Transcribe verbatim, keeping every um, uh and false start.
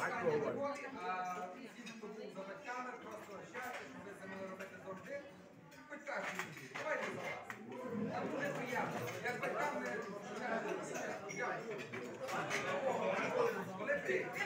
питання любові, а всі, хто був за батьками, просто щастя, що ви це могли робити завжди. Хоч кажуть, давайте за вас. Нам дуже приємно. Як батькам ви дякую. Коли ти